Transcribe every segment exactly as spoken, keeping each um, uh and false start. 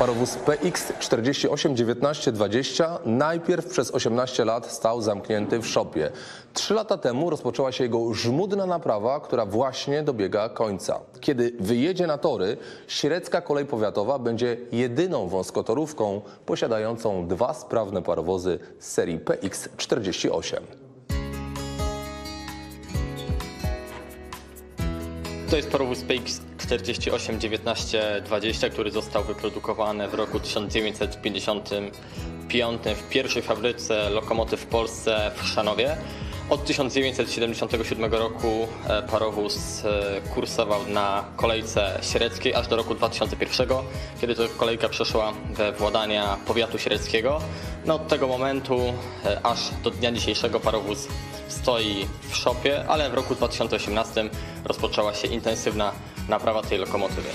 Parowóz P X czterdzieści osiem dziewiętnaście dwadzieścia najpierw przez osiemnaście lat stał zamknięty w szopie. Trzy lata temu rozpoczęła się jego żmudna naprawa, która właśnie dobiega końca. Kiedy wyjedzie na tory, Sierecka Kolej Powiatowa będzie jedyną wąskotorówką posiadającą dwa sprawne parowozy z serii P X czterdzieści osiem. To jest parowóz P X czterdzieści osiem dziewiętnaście dwadzieścia, który został wyprodukowany w roku tysiąc dziewięćset pięćdziesiątym piątym w pierwszej fabryce lokomotyw w Polsce w Chrzanowie. Od tysiąc dziewięćset siedemdziesiątego siódmego roku parowóz kursował na kolejce siereckiej aż do roku dwa tysiące pierwszego, kiedy to kolejka przeszła we władania powiatu siereckiego. No, od tego momentu aż do dnia dzisiejszego parowóz stoi w szopie, ale w roku dwa tysiące osiemnastym rozpoczęła się intensywna naprawa tej lokomotywy.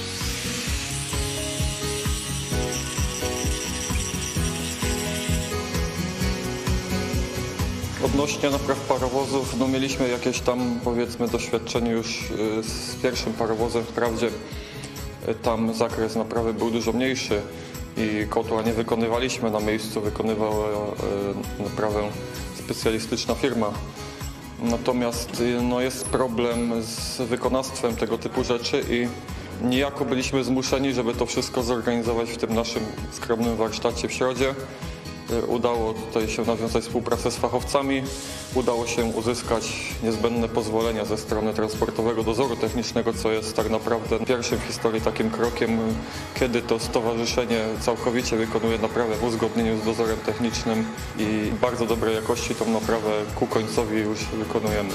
Odnośnie napraw parowozów, no mieliśmy jakieś tam, powiedzmy, doświadczenie już z pierwszym parowozem. Wprawdzie tam zakres naprawy był dużo mniejszy i kotła nie wykonywaliśmy na miejscu, wykonywała naprawę specjalistyczna firma. Natomiast no, jest problem z wykonawstwem tego typu rzeczy i niejako byliśmy zmuszeni, żeby to wszystko zorganizować w tym naszym skromnym warsztacie w Środzie. Udało tutaj się nawiązać współpracę z fachowcami, udało się uzyskać niezbędne pozwolenia ze strony Transportowego Dozoru Technicznego, co jest tak naprawdę pierwszym w historii takim krokiem, kiedy to stowarzyszenie całkowicie wykonuje naprawę w uzgodnieniu z dozorem technicznym i bardzo dobrej jakości tą naprawę ku końcowi już wykonujemy.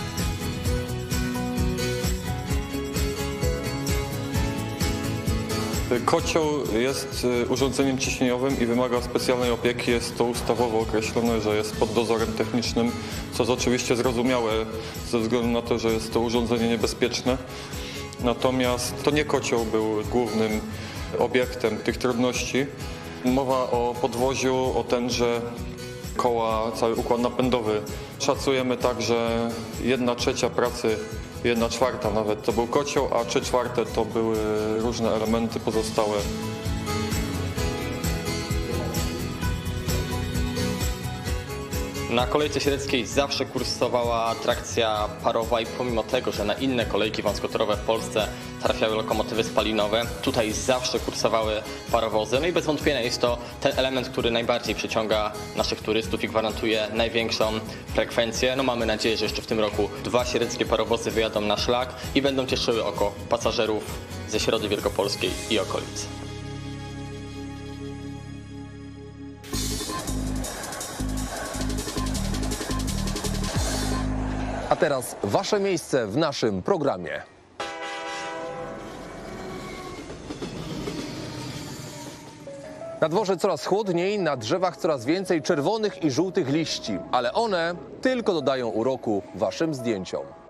Kocioł jest urządzeniem ciśnieniowym i wymaga specjalnej opieki. Jest to ustawowo określone, że jest pod dozorem technicznym, co jest oczywiście zrozumiałe ze względu na to, że jest to urządzenie niebezpieczne. Natomiast to nie kocioł był głównym obiektem tych trudności. Mowa o podwoziu, o tędrze koła, cały układ napędowy. Szacujemy tak, że jedna trzecia pracy, jedna czwarta nawet to był kocioł, a trzy czwarte to były różne elementy pozostałe. Na kolejce siereckiej zawsze kursowała trakcja parowa i pomimo tego, że na inne kolejki wąskotorowe w Polsce trafiały lokomotywy spalinowe, tutaj zawsze kursowały parowozy. No i bez wątpienia jest to ten element, który najbardziej przyciąga naszych turystów i gwarantuje największą frekwencję. No mamy nadzieję, że jeszcze w tym roku dwa siereckie parowozy wyjadą na szlak i będą cieszyły oko pasażerów ze Środy Wielkopolskiej i okolic. A teraz wasze miejsce w naszym programie. Na dworze coraz chłodniej, na drzewach coraz więcej czerwonych i żółtych liści, ale one tylko dodają uroku waszym zdjęciom.